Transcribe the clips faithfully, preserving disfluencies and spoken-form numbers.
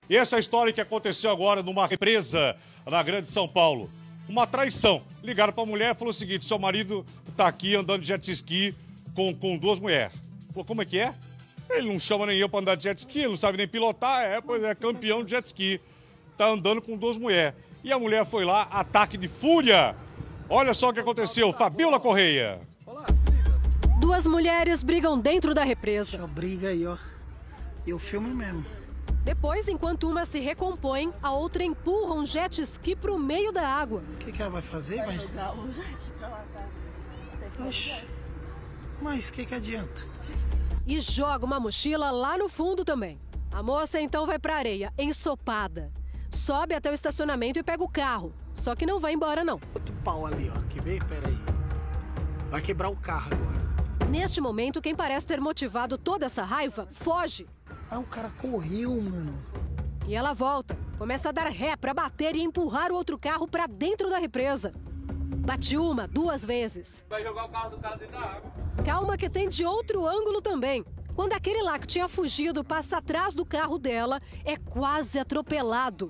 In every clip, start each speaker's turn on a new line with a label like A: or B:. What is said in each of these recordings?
A: E essa história que aconteceu agora numa represa na Grande São Paulo. Uma traição. Ligaram para a mulher e falou o seguinte: seu marido está aqui andando de jet ski com, com duas mulheres. Falou, como é que é? Ele não chama nem eu para andar de jet ski, ele não sabe nem pilotar, é, pois é, campeão de jet ski. Tá andando com duas mulheres. E a mulher foi lá, ataque de fúria. Olha só o que aconteceu, Fabiola Correia.
B: Duas mulheres brigam dentro da represa.
C: Só briga aí, ó. E o filme mesmo.
B: Depois, enquanto uma se recompõe, a outra empurra um jet ski pro meio da água.
C: O que, que ela vai fazer? Vai
D: jogar o jet pra lá, tá?
C: Oxi. Mas o que, que adianta?
B: E joga uma mochila lá no fundo também. A moça então vai pra areia, ensopada. Sobe até o estacionamento e pega o carro. Só que não vai embora, não.
C: Outro pau ali, ó. Que veio, peraí. Vai quebrar o carro agora.
B: Neste momento, quem parece ter motivado toda essa raiva, foge.
C: Ah, o cara correu, mano.
B: E ela volta. Começa a dar ré pra bater e empurrar o outro carro pra dentro da represa. Bate uma, duas vezes.
E: Vai jogar o carro do cara dentro da água.
B: Calma que tem de outro ângulo também. Quando aquele lá que tinha fugido passa atrás do carro dela, é quase atropelado.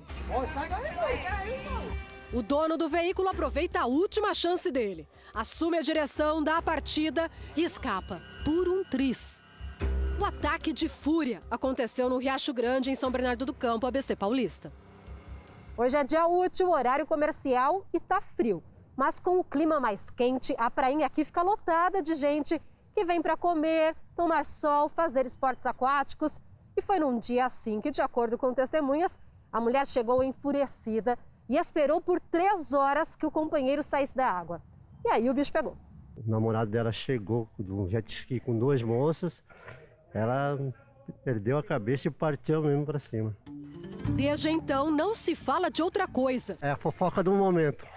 B: O dono do veículo aproveita a última chance dele. Assume a direção, dá a partida e escapa por um triz. O ataque de fúria aconteceu no Riacho Grande, em São Bernardo do Campo, A B C Paulista. Hoje é dia útil, horário comercial e tá frio. Mas com o clima mais quente, a prainha aqui fica lotada de gente que vem para comer, tomar sol, fazer esportes aquáticos. E foi num dia assim que, de acordo com testemunhas, a mulher chegou enfurecida e esperou por três horas que o companheiro saísse da água. E aí o bicho pegou.
F: O namorado dela chegou de um jet ski com duas moças, ela perdeu a cabeça e partiu mesmo para cima.
B: Desde então, não se fala de outra coisa.
F: É a fofoca do momento.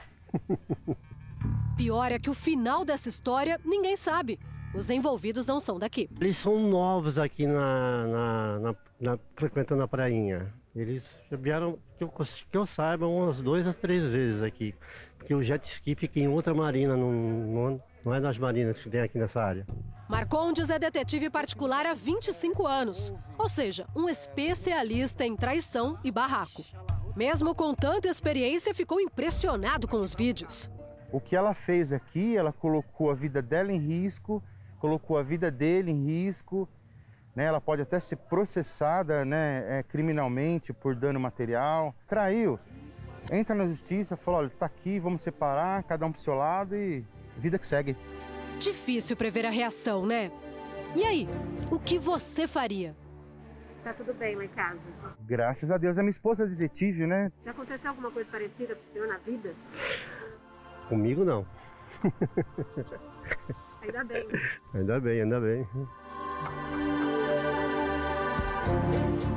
B: Pior é que o final dessa história ninguém sabe. Os envolvidos não são daqui.
F: Eles são novos aqui na, na, na, na frequentando a prainha. Eles vieram, que eu, que eu saiba, umas duas a três vezes aqui. Porque o jet ski fica em outra marina, não, não, não é nas marinas que tem aqui nessa área.
B: Marcondes é detetive particular há vinte e cinco anos. Ou seja, um especialista em traição e barraco. Mesmo com tanta experiência, ficou impressionado com os vídeos.
G: O que ela fez aqui, ela colocou a vida dela em risco, colocou a vida dele em risco, né? Ela pode até ser processada, né, é, criminalmente por dano material. Traiu, entra na justiça, fala, olha, tá aqui, vamos separar, cada um pro seu lado e vida que segue.
B: Difícil prever a reação, né? E aí, o que você faria?
H: Tá tudo bem lá em casa?
G: Graças a Deus, a minha esposa é detetive, né?
H: Já aconteceu alguma coisa parecida com o senhor na vida?
F: Comigo não.
H: Ainda bem.
F: Ainda bem, ainda bem.